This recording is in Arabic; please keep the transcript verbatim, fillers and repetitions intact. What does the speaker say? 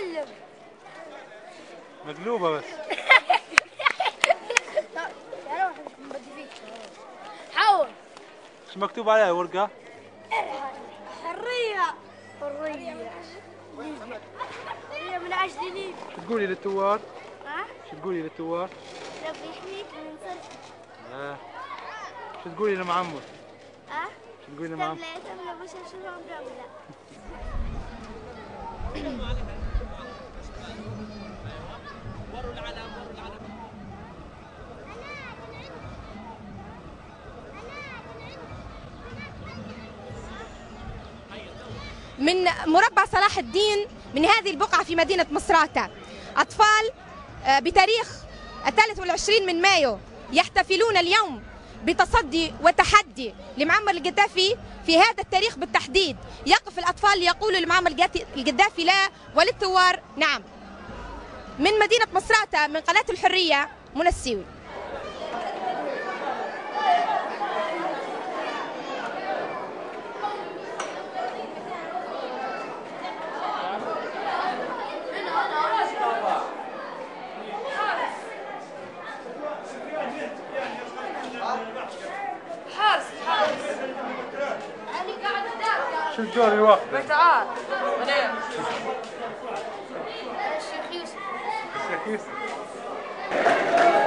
معلم. مقلوبة بس. يا روح مش بدي فيك. حاول. ايش مكتوب عليها الورقة؟ حرية. حرية. حرية من أجل ليبيا. شو تقولي للثوار؟ ها؟ شو تقولي للثوار؟ ربي يحميك من سرقة. اه. شو تقولي لمعمر؟ ها؟ شو تقولي لمعمر؟ تملة تملة بشر شباب رملة. من مربع صلاح الدين من هذه البقعة في مدينة مصراتة، أطفال بتاريخ الثالث والعشرين من مايو يحتفلون اليوم بتصدي وتحدي لمعمر القذافي. في هذا التاريخ بالتحديد يقف الأطفال ليقولوا لمعمر القذافي لا وللثوار نعم. من مدينة مصراتة من قناة الحرية، منى السيوي. حارس حارس شو الجوري واقفة؟ تعال منين؟ الشيخ يوسف. الشيخ يوسف.